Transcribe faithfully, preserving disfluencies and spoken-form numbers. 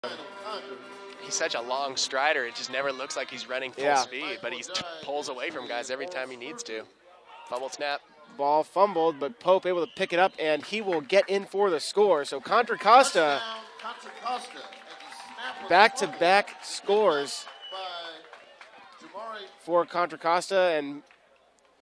He's such a long strider. It just never looks like he's running full Yeah. speed, but he pulls away from guys every time he needs to. Fumble snap. Ball fumbled, but Pope able to pick it up, and he will get in for the score. So Contra Costa, back-to-back scores for Contra Costa, and